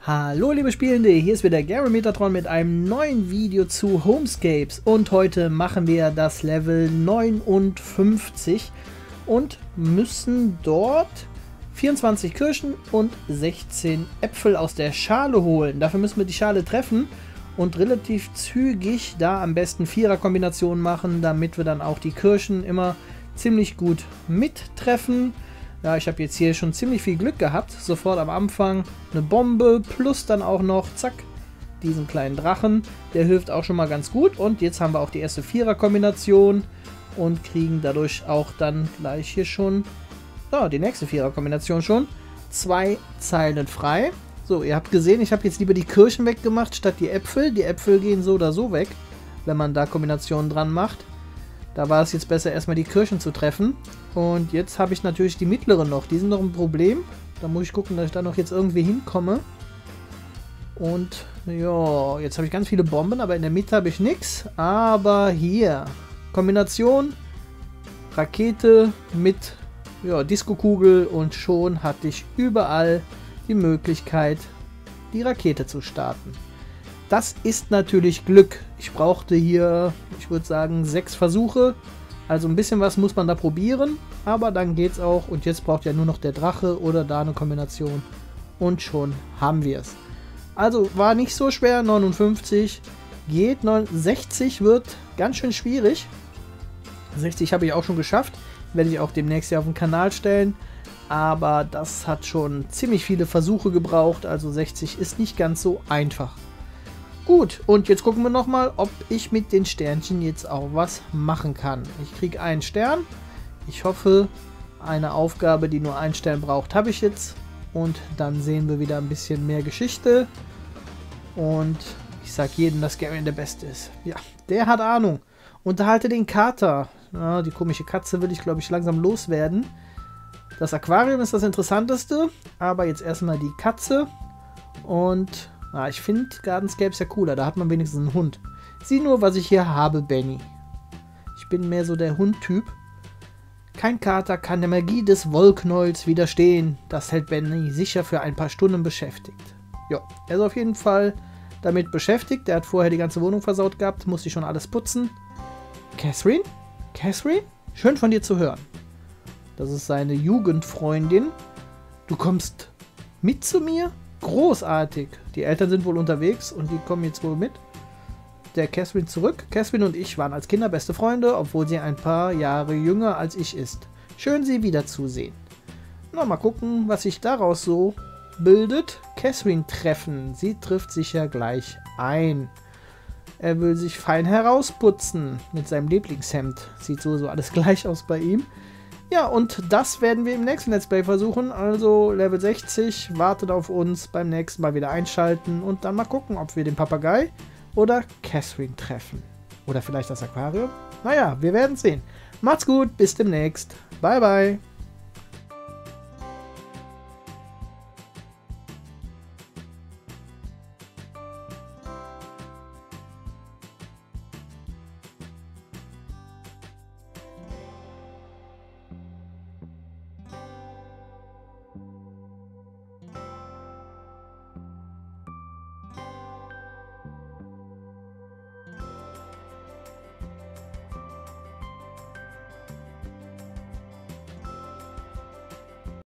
Hallo liebe Spielende, hier ist wieder Gary Metatron mit einem neuen Video zu Homescapes und heute machen wir das Level 59 und müssen dort 24 Kirschen und 16 Äpfel aus der Schale holen. Dafür müssen wir die Schale treffen und relativ zügig da am besten Vierer-Kombinationen machen, damit wir dann auch die Kirschen immer ziemlich gut mittreffen. Ja, ich habe jetzt hier schon ziemlich viel Glück gehabt. Sofort am Anfang eine Bombe plus dann auch noch, zack, diesen kleinen Drachen. Der hilft auch schon mal ganz gut. Und jetzt haben wir auch die erste Vierer-Kombination und kriegen dadurch auch dann gleich hier schon, ja, die nächste Vierer-Kombination schon. 2 Zeilen frei. So, ihr habt gesehen, ich habe jetzt lieber die Kirschen weggemacht statt die Äpfel. Die Äpfel gehen so oder so weg, wenn man da Kombinationen dran macht. Da war es jetzt besser, erstmal die Kirschen zu treffen. Und jetzt habe ich natürlich die mittleren noch. Die sind noch ein Problem. Da muss ich gucken, dass ich da noch jetzt irgendwie hinkomme. Und ja, jetzt habe ich ganz viele Bomben, aber in der Mitte habe ich nichts. Aber hier, Kombination, Rakete mit ja, Disco-Kugel und schon hatte ich überall die Möglichkeit, die Rakete zu starten. Das ist natürlich Glück. Ich brauchte hier, ich würde sagen, 6 Versuche. Also ein bisschen was muss man da probieren, aber dann geht's auch. Und jetzt braucht ja nur noch der Drache oder da eine Kombination. Und schon haben wir es. Also war nicht so schwer, 59 geht, 60 wird ganz schön schwierig. 60 habe ich auch schon geschafft, werde ich auch demnächst hier auf den Kanal stellen. Aber das hat schon ziemlich viele Versuche gebraucht, also 60 ist nicht ganz so einfach. Gut, und jetzt gucken wir nochmal, ob ich mit den Sternchen jetzt auch was machen kann. Ich kriege einen Stern. Ich hoffe, eine Aufgabe, die nur einen Stern braucht, habe ich jetzt. Und dann sehen wir wieder ein bisschen mehr Geschichte. Und ich sage jedem, dass Gary der Beste ist. Ja, der hat Ahnung. Unterhalte den Kater. Ja, die komische Katze will ich, glaube ich, langsam loswerden. Das Aquarium ist das Interessanteste. Aber jetzt erstmal die Katze. Und ich finde Gardenscapes ja cooler, da hat man wenigstens einen Hund. Sieh nur, was ich hier habe, Benny. Ich bin mehr so der Hund-Typ. Kein Kater kann der Magie des Wollknäuels widerstehen. Das hält Benny sicher für ein paar Stunden beschäftigt. Ja, er ist auf jeden Fall damit beschäftigt. Der hat vorher die ganze Wohnung versaut gehabt, musste schon alles putzen. Catherine? Catherine? Schön von dir zu hören. Das ist seine Jugendfreundin. Du kommst mit zu mir? Großartig. Die Eltern sind wohl unterwegs und die kommen jetzt wohl mit der Catherine zurück. Catherine und ich waren als Kinder beste Freunde, obwohl sie ein paar Jahre jünger als ich ist. Schön, sie wiederzusehen. Na, mal gucken, was sich daraus so bildet. Catherine treffen. Sie trifft sich ja gleich ein. Er will sich fein herausputzen mit seinem Lieblingshemd. Sieht sowieso alles gleich aus bei ihm. Ja, und das werden wir im nächsten Let's Play versuchen. Also Level 60 wartet auf uns. Beim nächsten Mal wieder einschalten und dann mal gucken, ob wir den Papagei oder Catherine treffen. Oder vielleicht das Aquarium. Naja, wir werden sehen. Macht's gut, bis demnächst. Bye, bye.